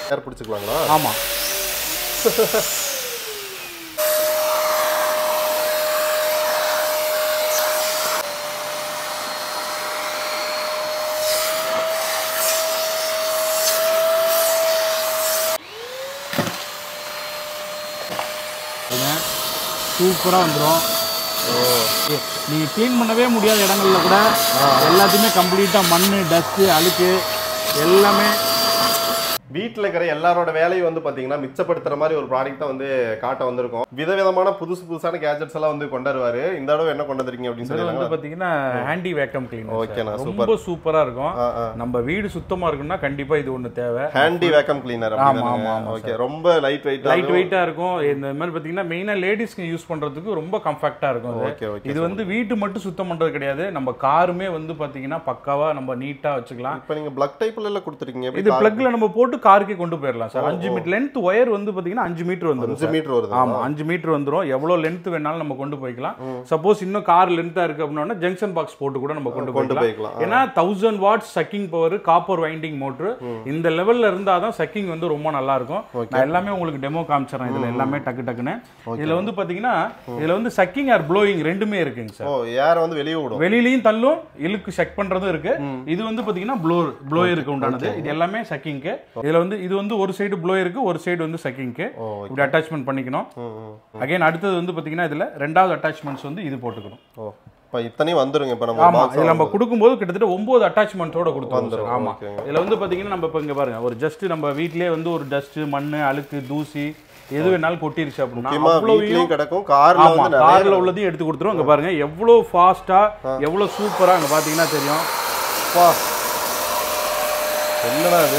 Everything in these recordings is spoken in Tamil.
ஏர் பிடிச்சிக்கலாங்களா? ஆமா. சூப்பரா வந்துரும். நீங்க க்ளீன் பண்ணவே முடியாத இடங்கள்ல கூட எல்லாத்தையுமே கம்ப்ளீட்டா மண்ணு, டஸ்ட், அழுக்கு எல்லாமே வீட்டில் இருக்கிற எல்லாரோட வேலையும் வந்து பார்த்தீங்கன்னா மிச்சப்படுத்துற மாதிரி ஒரு ப்ராடக்ட் தான் வந்து காட்ட வந்திருக்கும். விதவிதமான புதுசான கேஜெட்ஸ் எல்லாம் வந்து கொண்டாடுவாரு. இந்த தடவை என்ன கொண்டு வந்திருக்கீங்க அப்படின்னு சொல்லி வந்து பார்த்தீங்கன்னா ஹேண்டி வேக்கம் கிளீனர். ஓகேண்ணா, ரொம்ப சூப்பரா இருக்கும். நம்ம வீடு சுத்தமா இருக்குன்னா கண்டிப்பா இது ஒன்று தேவை. Handy vacuum cleaner. ஆமா ஆமா. ஓகே, ரொம்ப லைட் வெயிட்டா இருக்கும். இந்த மாதிரி பார்த்தீங்கன்னா மெயினா லேடிஸ்க்கு யூஸ் பண்றதுக்கு ரொம்ப கம்ஃபர்ட்டா இருக்கும். இது வந்து வீட்டு மட்டும் சுத்தம் பண்றது கிடையாது, நம்ம காருமே வந்து பார்த்தீங்கன்னா பக்காவா நம்ம நீட்டா வச்சுக்கலாம். இப்போ நீங்க பிளக் டைப்ல எல்லாம் கொடுத்துருக்கீங்க. இது பிளக்ல நம்ம போட்டு காருக்கே கொண்டு போயிடலாம் சார். 5 மீட்டர் லென்த் ஒயர் வந்து பாத்தீங்கன்னா 5 மீட்டர் வந்துரும். 5 மீட்டர் வருது. ஆமா, 5 மீட்டர் வந்துரும். எவ்வளவு லென்த் வேணாலும் நம்ம கொண்டு போய்க்கலாம். சப்போஸ் இன்னும் கார் லென்த்தா இருக்கு அப்படின்னா ஜங்ஷன் பாக்ஸ் போட்டு கூட நம்ம கொண்டு போய்க்கலாம். ஏன்னா 1000 watts sucking power, copper winding motor. இந்த லெவல்ல இருந்தா தான் சக்கிங் வந்து ரொம்ப நல்லா இருக்கும். நான் எல்லாமே உங்களுக்கு டெமோ காமிச்சறேன். இதுல எல்லாமே டக்கு டக்குன்னு. இதுல வந்து பாத்தீங்கன்னா இதுல வந்து சக்கிங் ஆர் ப்ளோயிங் ரெண்டுமே இருக்குங்க சார். ஏர் வந்து வெளிய விடும். வெளியிலயும் தள்ளும், இழுக்கு செக் பண்றதும் இருக்கு. இது வந்து பாத்தீங்கன்னா ப்ளோயருக்கு உண்டானது. இது எல்லாமே சக்கிங்க்கு. இதுல வந்து இது வந்து ஒரு சைடு ப்ளோயருக்கு, ஒரு சைடு வந்து சக்கிங்க்கு. இப்படி அட்டாச்மென்ட் பண்ணிக்கணும். அகைன் அடுத்தது வந்து பாத்தீங்கன்னா இதுல ரெண்டாவது அட்டாச்மென்ட்ஸ் வந்து இது போட்டுக்கணும். இப்போ இத்தனையும் வந்துருங்க. இப்போ நம்ம ஆமா, இதுல நம்ம கொடுக்கும்போது கிட்டத்தட்ட 9 அட்டாச்மென்ட்டோட கொடுத்துருவோம். ஆமா, இதுல வந்து பாத்தீங்கன்னா நம்ம இப்ப இங்க பாருங்க, ஒரு ஜஸ்ட் நம்ம வீட்லயே வந்து ஒரு டஸ்ட், மண்ணு, அழுக்கு, தூசி எது வேணாலும் கொட்டிருச்சு அப்படின்னா அவ்வளவு கிடக்கும். கார்ல உள்ளதையும் எடுத்து கொடுத்துருவோம். இங்க பாருங்க எவ்வளவு ஃபாஸ்டா, எவ்வளவு சூப்பரா அங்க பாத்தீங்கன்னா தெரியும். என்னடா இது,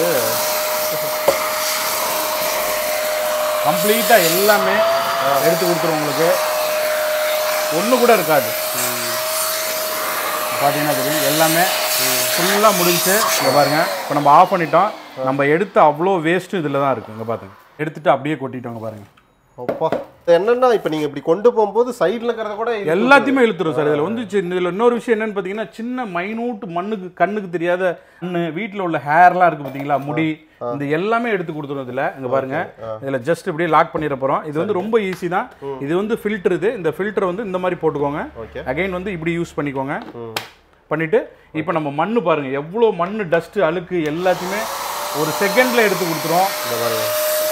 கம்ப்ளீட்டா எல்லாமே எடுத்து கொடுத்துருவோம். உங்களுக்கு ஒண்ணு கூட இருக்காது. பாத்தீங்கன்னா தெரியும் எல்லாமே ஃபுல்லா முடிஞ்சு. இங்க பாருங்க, இப்போ நம்ம ஆஃப் பண்ணிட்டோம். நம்ம எடுத்த அவ்வளோ வேஸ்ட்டும் இதுல தான் இருக்கு. இங்க பாருங்க, எடுத்துட்டு அப்படியே கொட்டிட்டோங்க பாருங்க. அப்பா, என்னன்னா இப்போ நீங்க இப்படி கொண்டு போகும்போது சைடுல இருக்கிறத கூட எல்லாத்தையுமே இழுத்துரும் சார். இதுல வந்து இதுல இன்னொரு விஷயம் என்னன்னு பாத்தீங்கன்னா, சின்ன மைனூட் மண்ணுக்கு கண்ணுக்கு தெரியாத மண்ணு, வீட்டுல உள்ள ஹேர்லாம் இருக்கு பாத்தீங்களா, முடி, இந்த எல்லாமே எடுத்து கொடுத்துரும். இதுல இங்க பாருங்க, இதுல ஜஸ்ட் இப்படியே லாக் பண்ணிட போறோம். இது வந்து ரொம்ப ஈஸி தான். இது வந்து ஃபில்டர். இது இந்த ஃபில்டர் வந்து இந்த மாதிரி போட்டுக்கோங்க. அகைன் வந்து இப்படி யூஸ் பண்ணிக்கோங்க. பண்ணிட்டு இப்போ நம்ம மண்ணு பாருங்க, எவ்வளோ மண்ணு, டஸ்ட், அழுக்கு எல்லாத்தையுமே ஒரு செகண்ட்ல எடுத்து கொடுத்துரும். இந்த பாருங்க,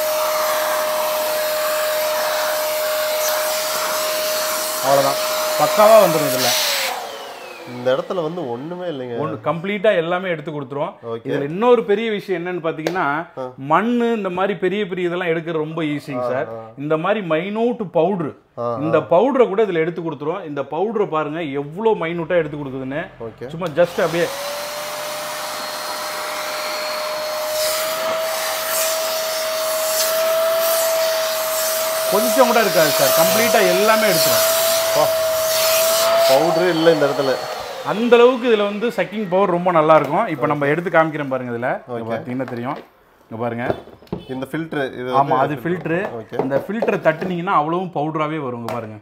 அவ்வளோதான், பக்காவா வந்துடும். இதில் இந்த இடத்துல வந்து ஒண்ணுமே இல்லைங்க, கம்ப்ளீட்டா எல்லாமே எடுத்து கொடுத்துரும். இதுல இன்னொரு பெரிய விஷயம் என்னன்னு பாத்தீங்கன்னா, மண்ணு இந்த மாதிரி பெரிய பெரிய இதெல்லாம் எடுக்கிறது ரொம்ப ஈஸிங்க சார். இந்த மாதிரி மைனூட் பவுடர், இந்த பவுடரை கூட இதுல எடுத்து கொடுத்துரும். இந்த பவுடரை பாருங்க எவ்வளவு மைனூட்டா எடுத்து கொடுக்குதுன்னு. சும்மா ஜஸ்ட் அப்படியே கொஞ்சம் கூட இருக்காது சார். கம்ப்ளீட்டா எல்லாமே எடுத்துரும். பவுடரே இல்லை இந்த இடத்துல. அந்த அளவுக்கு இதுல வந்து சக்கிங் பவர் ரொம்ப நல்லா இருக்கும். இப்போ நம்ம எடுத்து காமிக்கிறோம் பாருங்க. இதுல பாத்தீங்கன்னா தெரியும். இங்க பாருங்க, இந்த ஃபில்டர். இது ஆமா, அது ஃபில்டர். அந்த ஃபில்டரை தட்டுனீங்கன்னா அவ்வளவும் பவுடராவே வரும். பாருங்க,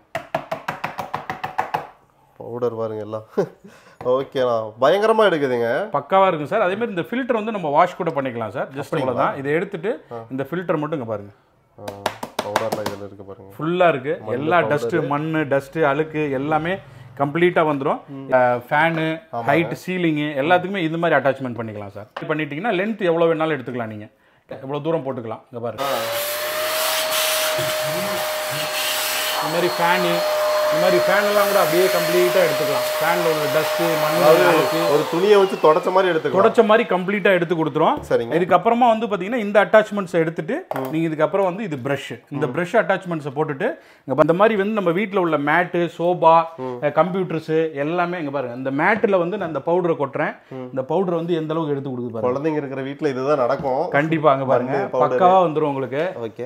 பவுடர் பாருங்க எல்லாம். ஓகேண்ணா, பயங்கரமா எடுக்குதுங்க, பக்காவா இருக்கும் சார். அதே மாதிரி இந்த ஃபில்டர் வந்து நம்ம வாஷ் கூட பண்ணிக்கலாம் சார். ஜஸ்ட் அவ்வளவுதான். இதை எடுத்துட்டு இந்த ஃபில்டர் மட்டும் இங்க பாருங்க, பவுடர்ல இதுல இருக்கு பாருங்க, ஃபுல்லா இருக்கு. எல்லா டஸ்ட், மண்ணு, டஸ்ட், அழுக்கு எல்லாமே கம்ப்ளீட்டா வந்துடும். ஃபேனு, ஹைட், சீலிங்கு எல்லாத்துக்குமே இந்த மாதிரி அட்டாச்மெண்ட் பண்ணிக்கலாம் சார். பண்ணிட்டீங்கன்னா லென்த் எவ்வளோ வேணாலும் எடுத்துக்கலாம். நீங்கள் எவ்வளோ தூரம் போட்டுக்கலாம். இங்கே பாருங்க, இந்த மாதிரி ஃபேனு, இந்த மாதிரி ஃபேன் எல்லாம் கூட அப்படியே கம்ப்ளீட்டாக எடுத்துக்கலாம். ஃபேனில் உள்ள டஸ்ட்டு, மண்ணு, ஒரு துணியை வச்சு தொடச்ச மாதிரி எடுத்துக்கலாம். தொடச்ச மாதிரி கம்ப்ளீட்டாக எடுத்து கொடுத்துரும். சரிங்க. இதுக்கப்புறமா வந்து பார்த்தீங்கன்னா இந்த அட்டாச்மெண்ட்ஸை எடுத்துட்டு நீங்கள் இதுக்கப்புறம் வந்து இது ப்ரஷ், இந்த ப்ரஷ் அட்டாச்மெண்ட்ஸை போட்டுட்டு இந்த மாதிரி வந்து நம்ம வீட்டில் உள்ள மேட்டு, சோபா, கம்ப்யூட்டர்ஸு எல்லாமே இங்கே பாருங்க. இந்த மேட்டில் வந்து நான் இந்த பவுடரை கொட்டுறேன். இந்த பவுடர் வந்து எந்த அளவுக்கு எடுத்து கொடுக்குது பாருங்க. குழந்தைங்க இருக்கிற வீட்டில் இதுதான் நடக்கும். கண்டிப்பாக அங்கே பாருங்க, பக்காவாக வந்துடும் உங்களுக்கு. ஓகே.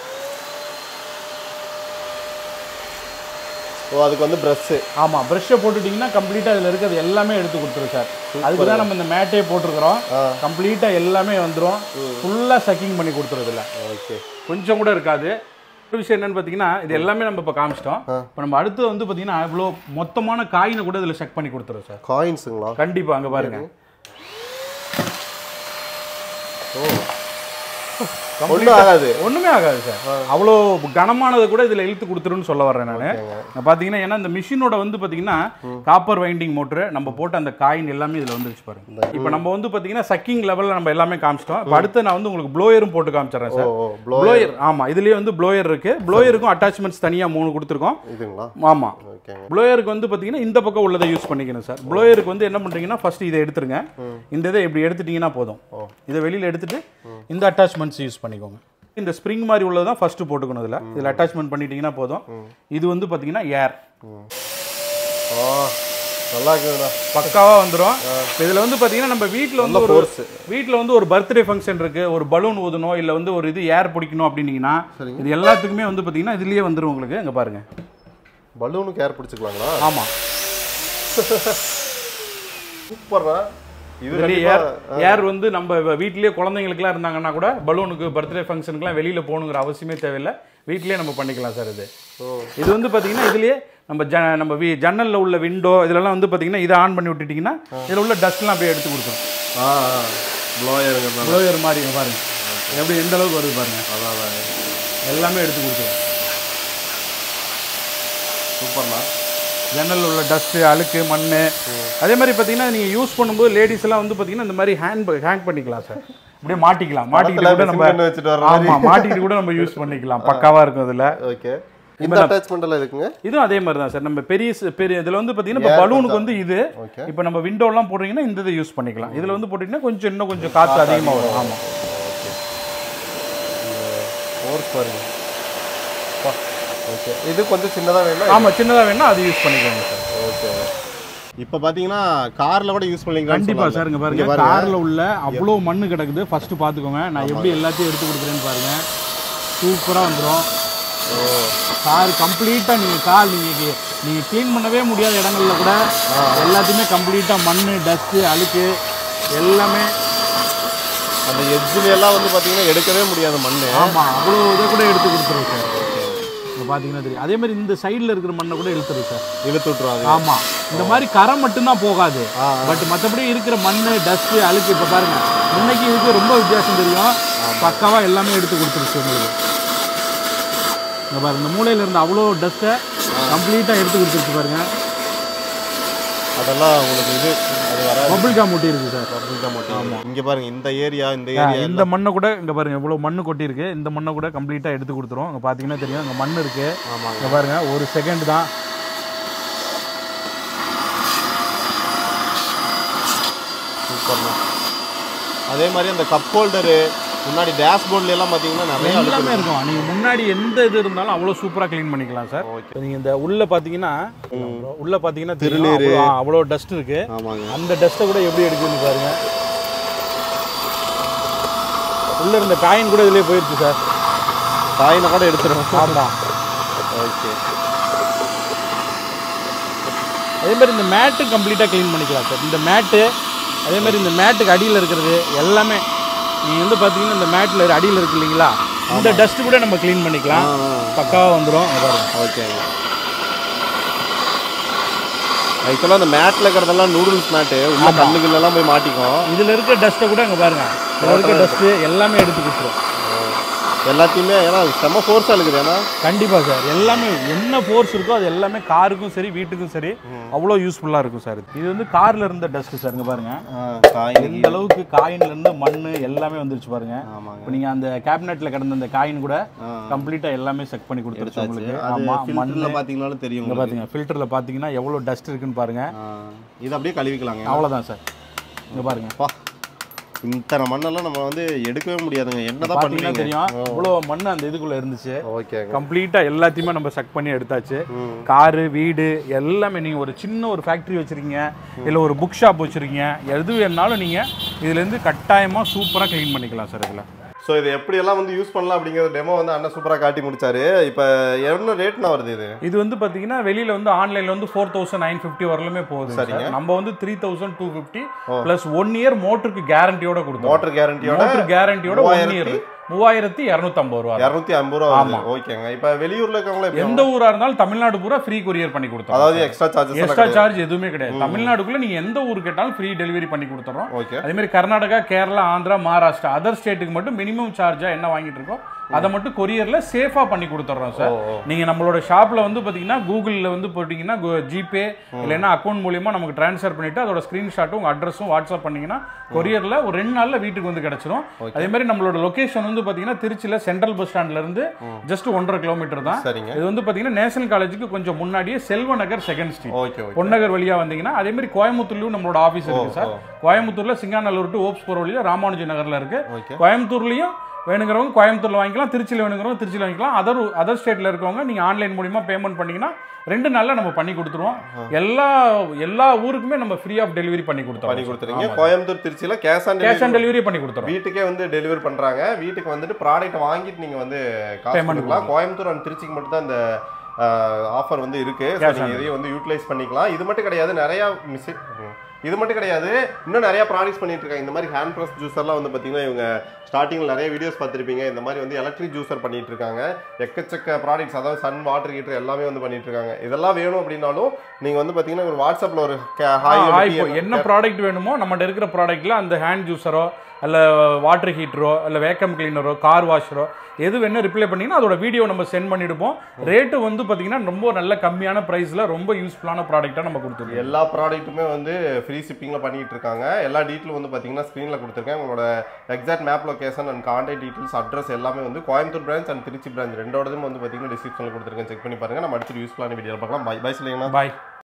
ஓ, அதுக்கு வந்து ப்ரஷ். ஆமாம், ப்ரஷ்ஷை போட்டுட்டிங்கன்னா கம்ப்ளீட்டாக இதில் இருக்கிறது எல்லாமே எடுத்து கொடுத்துரும் சார். அதுக்கு தான் நம்ம இந்த மேட்டே போட்டிருக்கிறோம். கம்ப்ளீட்டாக எல்லாமே வந்துடும். ஃபுல்லாக சக்கிங் பண்ணி கொடுத்துருதுல. ஓகே, கொஞ்சம் கூட இருக்காது. ஒரு விஷயம் என்னன்னு பார்த்தீங்கன்னா, இது எல்லாமே நம்ம இப்போ காமிச்சிட்டோம். இப்போ நம்ம அடுத்து வந்து பார்த்தீங்கன்னா இவ்வளோ மொத்தமான காயினை கூட இதில் செக் பண்ணி கொடுத்துரும் சார். காயின்ஸுங்களா? கண்டிப்பாக அங்கே பாருங்க. ஓ, ஒண்ணும் ஆகாது. ஒண்ணுமே ஆகாது சார். அவ்வளோ கனமானதை கூட இதுல இழுத்து கொடுத்துருன்னு சொல்ல வரேன் நான். பாத்தீங்கன்னா ஏன்னா இந்த மிஷினோட வந்து பாத்தீங்கன்னா காப்பர் வைண்டிங் மோட்டர் நம்ம போட்டு அந்த காயின் எல்லாமே இதுல வந்துருச்சு பாருங்க. இப்போ நம்ம வந்து பாத்தீங்கன்னா சக்கிங் லெவல்ல நம்ம எல்லாமே காமிச்சிட்டோம். இப்போ அடுத்து நான் வந்து உங்களுக்கு ப்ளோயரும் போட்டு காமிச்சிடுறேன் சார். ப்ளோயர் ஆமா, இதுலயே வந்து ப்ளோயர் இருக்கு. ப்ளோயருக்கும் அட்டாச்மெண்ட்ஸ் தனியா 3 கொடுத்துருக்கோம். இதுங்களா? ஆமா. ப்ளோயருக்கு வந்து பாத்தீங்கன்னா இந்த பக்கம் உள்ளதை யூஸ் பண்ணிக்கணும் சார். ப்ளோயருக்கு வந்து என்ன பண்றீங்கன்னா ஃபர்ஸ்ட் இதை எடுத்துருங்க. இந்த இதை இப்படி எடுத்துட்டீங்கன்னா போதும். இதை வெளியில எடுத்துட்டு இந்த அட்டாச்மெண்ட்ஸ் யூஸ் பண்ணிக்கோங்க. இந்த ஸ்ப்ரிங் மாதிரி உள்ளதான் ஃபர்ஸ்ட் போட்டுக்கணும். இதுல அட்டாச்மெண்ட் பண்ணிட்டீங்கன்னா போதும். இது வந்து பாத்தீங்கன்னா ஏர் நல்லா இருக்குடா, பக்காவா வந்துரும். இதுல வந்து பாத்தீங்கன்னா நம்ம வீட்ல வந்து ஒரு பர்த்டே ஃபங்க்ஷன் இருக்கு, ஒரு பலூன் ஊதணும், இல்ல வந்து ஒரு இது ஏர் பிடிக்கணும் அப்படின்னீங்கன்னா இது எல்லாத்துக்குமே வந்து பாத்தீங்கன்னா இதுலயே வந்துரும் உங்களுக்கு. இங்க பாருங்க, பலூனுக்கு ஏர் பிடிச்சிக்கலாங்களா? ஆமா, சூப்பர்ரா. இது ஏர் வந்து நம்ம வீட்லயே குழந்தைங்களுக்குலாம் இருந்தாங்கன்னா கூட பலூனுக்கு பர்த்டே ஃபங்க்ஷனுக்குலாம் வெளியில போகணுங்கிற அவசியமே தேவையில்லை, வீட்லயே நம்ம பண்ணிக்கலாம் சார். இது வந்து பாத்தீங்கன்னா இதுலயே நம்ம ஜன்னல்ல உள்ள விண்டோ இதெல்லாம் வந்து பாத்தீங்கன்னா இதை ஆன் பண்ணி விட்டுட்டீங்கன்னா இதுல உள்ள டஸ்ட்லாம் அப்படியே எடுத்து கொடுத்துரும். ப்ளோயர் மாதிரி பாருங்க எப்படி எந்த அளவுக்கு வருது பாருங்க. எல்லாமே எடுத்து கொடுத்துரும். சூப்பர்ண்ணா. ஜன்னல் உள்ள டஸ்ட், அழுக்கு, மண், அதே மாதிரி பார்த்தீங்கன்னா நீங்கள் யூஸ் பண்ணும்போது லேடிஸ் எல்லாம் வந்து பார்த்தீங்கன்னா இந்த மாதிரி ஹேங் பண்ணிக்கலாம் சார். அப்படியே மாட்டிக்கலாம், மாட்டிக்கிட்டு கூட மாட்டிக்கிட்டு கூட நம்ம யூஸ் பண்ணிக்கலாம். பக்காவா இருக்கும் இதுல. ஓகே. இந்த அட்டாச்மெண்ட் எல்லாம் இருக்குங்க. இதுவும் அதே மாதிரி தான் சார். நம்ம பெரிய இதுல வந்து பாத்தீங்கன்னா இப்போ பலூனுக்கு வந்து இது, இப்போ நம்ம விண்டோ எல்லாம் போடுறீங்கன்னா இந்த இதை யூஸ் பண்ணிக்கலாம். இதுல வந்து போட்டீங்கன்னா கொஞ்சம் இன்னும் கொஞ்சம் காற்று அதிகமாக வரும். ஆமா, ஃபோர்ஸ் பாருங்க. ஓகே, இது கொஞ்சம் சின்னதா வேணும். ஆமா, சின்னதா வேணும்னா அது யூஸ் பண்ணிக்கோங்க சார். ஓகே. இப்போ பாத்தீங்கன்னா கார்ல கூட யூஸ் பண்ணிக்கலாம். கண்டிப்பா சார். இங்க பாருங்க, கார்ல உள்ள அவ்வளோ மண்ணு கிடக்குது. ஃபர்ஸ்ட் பாத்துக்கோங்க, நான் எப்படி எல்லாத்தையும் எடுத்து கொடுக்குறேன்னு பாருங்க. சூப்பரா வந்துடும். கார் கம்ப்ளீட்டா நீங்க க்ளீன் பண்ணவே முடியாத இடங்கள்ல கூட எல்லாத்தையுமே கம்ப்ளீட்டா மண்ணு, டஸ்ட், அழுக்கு எல்லாமே அந்த எட்ஜ்ல எல்லாம் வந்து பாத்தீங்கன்னா எடுக்கவே முடியாத மண்ணு. ஆமா, அவ்வளோ இதை கூட எடுத்து கொடுத்துருவோம் சார். பாத்தீங்கன்னா தெரியும். அதே மாதிரி இந்த சைடுல இருக்கிற மண்ணை கூட இழுத்துரு சார், இழுத்து விட்டுருவாங்க. ஆமா, இந்த மாதிரி கரை மட்டும்தான் போகாது. பட் மற்றபடி இருக்கிற மண்ணு, டஸ்ட், அழுக்கு இப்ப பாருங்க, இன்னைக்கு இதுக்கு ரொம்ப வித்தியாசம் தெரியும். பக்காவா எல்லாமே எடுத்து கொடுத்துருச்சு உங்களுக்கு. இங்க பாருங்க, இந்த மூலையில இருந்து அவ்வளோ டஸ்ட்டை கம்ப்ளீட்டா எடுத்து கொடுத்துருச்சு பாருங்க. அதெல்லாம் உங்களுக்கு இது அது வர பபிள் காம் ஒட்டி இருக்கு சார். பபிள் காம் ஒட்டி. ஆமா, இங்க பாருங்க, இந்த ஏரியா இந்த மண்ணை கூட இங்க பாருங்க இவ்வளவு மண்ணு கொட்டி இருக்கு. இந்த மண்ணை கூட கம்ப்ளீட்டா எடுத்து கொடுத்துரும். இங்க பாத்தீங்கன்னா தெரியும், இங்க மண் இருக்கு. இங்க பாருங்க, ஒரு செகண்ட் தான். சூப்பர்ண்ணா. அதே மாதிரி அந்த கப் ஹோல்டரு முன்னாடி டேஷ்போர்ட்ல எல்லாம் பாத்தீங்கன்னா நிறைய எல்லாமே இருக்கும். நீங்க முன்னாடி எந்த இது இருந்தாலும் அவ்வளவு சூப்பரா க்ளீன் பண்ணிக்கலாம் சார். நீங்க இந்த உள்ள பாத்தீங்கன்னா திருநீர் அவ்வளவு டஸ்ட் இருக்கு. அந்த டஸ்ட்டை கூட எப்படி எடுக்குன்னு பாருங்க. உள்ள இருந்த காயின் கூட இதுலயே போயிருச்சு சார். காயினை கூட எடுத்துரும். ஆமா, ஓகே. அதே மாதிரி இந்த மேட்டு கம்ப்ளீட்டா க்ளீன் பண்ணிக்கலாம் சார். இந்த மேட்டு, அதே மாதிரி இந்த மேட்டுக்கு அடியில் இருக்கிறது எல்லாமே நீங்கள் வந்து பார்த்தீங்கன்னா இந்த மேட்டில் அடியில் இருக்கு இல்லைங்களா, இந்த டஸ்ட்டு கூட நம்ம க்ளீன் பண்ணிக்கலாம். பக்காவாக வந்துடும். ஓகே. ஆக்சுவலாக அந்த மேட்டில் இருக்கிறதெல்லாம் நூடுல்ஸ் மேட்டு உள்ள கல்லுகளெல்லாம் போய் மாட்டிக்கும். இதில் இருக்கிற டஸ்ட்டை கூட அங்கே பாருங்கள், இதில் இருக்கிற டஸ்ட்டு எல்லாமே எடுத்து கொடுத்துரும். எல்லாத்தையுமே. ஏன்னா செம்ம ஃபோர்ஸாக இருக்குது. ஏன்னா கண்டிப்பாக சார், எல்லாமே என்ன ஃபோர்ஸ் இருக்கோ அது எல்லாமே காருக்கும் சரி வீட்டுக்கும் சரி அவ்வளோ யூஸ்ஃபுல்லாக இருக்கும் சார். இது வந்து காரில் இருந்த டஸ்ட்டு சார். இங்கே பாருங்கள், இந்த அளவுக்கு காயின்லேருந்து மண் எல்லாமே வந்துருச்சு பாருங்க. இப்போ நீங்கள் அந்த கேபினெட்டில் கிடந்த அந்த காயின் கூட கம்ப்ளீட்டாக எல்லாமே செக் பண்ணி கொடுத்துருச்சு உங்களுக்கு. ஆமாம், மண்ணில் பார்த்தீங்கன்னாலும் தெரியும். இங்கே பார்த்தீங்க, ஃபில்டரில் பார்த்தீங்கன்னா எவ்வளோ டஸ்ட் இருக்குன்னு பாருங்கள். இது அப்படியே கழுவிக்கலாங்க. அவ்வளோதான் சார். இங்கே பாருங்கப்பா, இத்தனை மண்ணெல்லாம் நம்ம வந்து எடுக்கவே முடியாதுங்க. என்னதான் பார்த்தீங்கன்னா தெரியும், இவ்வளோ மண் அந்த இதுக்குள்ள இருந்துச்சு. ஓகே, கம்ப்ளீட்டாக எல்லாத்தையுமே நம்ம செக் பண்ணி எடுத்தாச்சு. காரு, வீடு எல்லாமே. நீங்கள் ஒரு சின்ன ஒரு ஃபேக்ட்ரி வச்சுருக்கீங்க, இல்லை ஒரு புக் ஷாப் வச்சுருக்கீங்க, எது வேணாலும் நீங்கள் இதுலேருந்து கட்டாயமாக சூப்பராக க்ளீன் பண்ணிக்கலாம் சார். இதில் ஸோ இது எப்படியெல்லாம் வந்து யூஸ் பண்ணலாம் அப்படிங்கிற டெமோ வந்து அண்ணன் சூப்பராக காட்டி முடிச்சாரு. இப்போ என்ன ரேட்னா வருது இது வந்து பார்த்தீங்கன்னா வெளியில் வந்து ஆன்லைனில் வந்து 4950 வரலுமே போகுது. சரிங்க, நம்ம வந்து 3250 ப்ளஸ் 1 இயர் மோட்டருக்கு கேரண்டியோட கொடுத்தோம். மோட்டர் கேரண்டியோட 1 இயர் 3250 ரூபா. 250 ரூபா வருது. ஓகேங்க. இப்போ வெளியூர்ல இருக்கவங்க எந்த ஊரா இருந்தாலும் தமிழ்நாடு பூரா ஃப்ரீ கொரியர் பண்ணி கொடுத்தோம். அதாவது எக்ஸ்ட்ரா சார்ஜ் எதுவுமே கிடையாது. தமிழ்நாடுக்குள்ள நீங்க எந்த ஊருக்கு கேட்டாலும் ஃப்ரீ டெலிவரி பண்ணி கொடுத்துறோம். ஓகே. அதே மாதிரி கர்நாடகா, கேரளா, ஆந்திரா, மகாராஷ்டிரா அதர் ஸ்டேட்டுக்கு மட்டும் மினிமம் சார்ஜா என்ன வாங்கிட்டு இருக்கோம் அதை மட்டும் கொரியர்ல சேஃபா பண்ணி கொடுத்துறோம் சார். நீங்க நம்மளோட ஷாப்ல வந்து பாத்தீங்கன்னா கூகுள்ல வந்து போட்டீங்கன்னா ஜிபே இல்லைன்னா அக்கௌண்ட் மூலியமா நமக்கு டிரான்ஸ்ஃபர் பண்ணிட்டு அதோட ஸ்கிரீன்ஷாட்டும் உங்க அட்ரஸும் வாட்ஸ்அப் பண்ணீங்கன்னா கொரியர்ல ஒரு 2 நாள்ல வீட்டுக்கு வந்து கிடைச்சிரும். அதே மாதிரி நம்மளோட லொகேஷன் வந்து பாத்தீங்கன்னா திருச்சியில சென்ட்ரல் பஸ் ஸ்டாண்ட்ல இருந்து ஜஸ்ட் 1.5 கிலோமீட்டர் தான். இது வந்து பாத்தீங்கன்னா நேஷனல் காலேஜுக்கு கொஞ்சம் முன்னாடியே செல்வ நகர் 2nd ஸ்ட்ரீட் பொன்னகர் வழியா வந்தீங்கன்னா. அதே மாதிரி கோயம்புத்தூர்லயும் நம்மளோட ஆபீஸ் இருக்கு சார். கோயம்புத்தூர்ல சிங்காநல்லூர் டு ஓப்ஸ் போற வழியில ராமானுஜ நகர்ல இருக்கு. கோயம்புத்தூர்லயும் வேணுங்கிறவங்க கோயம்புத்தூர்ல வாங்கிக்கலாம், திருச்சியில் வேணுங்கிறவங்க திருச்சியில் வாங்கிக்கலாம். அதர் ஸ்டேட்ல இருக்கவங்க நீங்க ஆன்லைன் மூலியமா பேமெண்ட் பண்ணீங்கன்னா 2 நாள்ல நம்ம பண்ணி கொடுத்துருவோம். எல்லா ஊருக்குமே நம்ம ஃப்ரீ ஆஃப் டெலிவரி பண்ணி கொடுத்துறீங்க. கோயம்புத்தூர் திருச்சியில கேஷ் ஆன் டெலிவரி பண்ணி கொடுத்துறோம். வீட்டுக்கே வந்து டெலிவரி பண்றாங்க. வீட்டுக்கு வந்துட்டு ப்ராடக்ட் வாங்கிட்டு நீங்க வந்து காசு பண்ணிக்கலாம். கோயம்புத்தூர் அண்ட் திருச்சிக்கு மட்டும் தான் இந்த ஆஃபர் வந்து இருக்கு. நீங்க இதையும் வந்து யூட்டிலைஸ் பண்ணிக்கலாம். இது மட்டும் கிடையாது, இன்னும் நிறைய ப்ராடக்ட்ஸ் பண்ணிட்டு இருக்காங்க. இந்த மாதிரி ஹேண்ட் ப்ரெஸ் ஜூஸர்லாம் வந்து பார்த்தீங்கன்னா இவங்க ஸ்டார்டிங்கில் நிறைய வீடியோஸ் பார்த்துருப்பீங்க. இந்த மாதிரி வந்து எலக்ட்ரிக் ஜூஸர் பண்ணிட்டு இருக்காங்க. எக்கச்சக்க ப்ராடக்ட்ஸ், அதாவது சன் வாட்டர் ஹீட்டர் எல்லாமே வந்து பண்ணிட்டு இருக்காங்க. இதெல்லாம் வேணும் அப்படின்னாலும் நீங்க வந்து பார்த்தீங்கன்னா ஒரு வாட்ஸ்அப்ல ஒரு என்ன ப்ராடக்ட் வேணுமோ நம்மகிட்ட இருக்கிற ப்ராடக்ட்ல அந்த ஹேண்ட் ஜூஸரோ அல்ல வாட்டர் ஹீட்டரோ அல்ல வேக்கம் கிளீனரோ கார் வாஷரோ எது வேணும் ரிப்ளை பண்ணிங்கன்னா அதோட வீடியோ நம்ம சென்ட் பண்ணிடுவோம். ரேட்டு வந்து பார்த்தீங்கன்னா ரொம்ப நல்ல கம்மியான ப்ரைஸில் ரொம்ப யூஸ்ஃபுல்லான ப்ராடக்டாக நம்ம கொடுத்துருக்கோம். எல்லா ப்ராடக்ட்டுமே வந்து ஃப்ரீ ஷிப்பிங்கில் பண்ணிட்டு இருக்காங்க. எல்லா டீட்டெயிலும் வந்து பார்த்தீங்கன்னா ஸ்க்ரீனில் கொடுத்துருக்கேன். உங்களோட exact map location and contact details address எல்லாமே வந்து Coimbatore branch and Trichy branch ரெண்டோடதும் வந்து பார்த்தீங்கன்னா டிஸ்கிரிப்ஷனில் கொடுத்துருக்கேன். செக் பண்ணி பாருங்கள். நம்ம அடுத்து யூஸ்ஃபுல்லான வீடியோ பார்க்கலாம். பை சொல்லுங்கண்ணா. பாய்.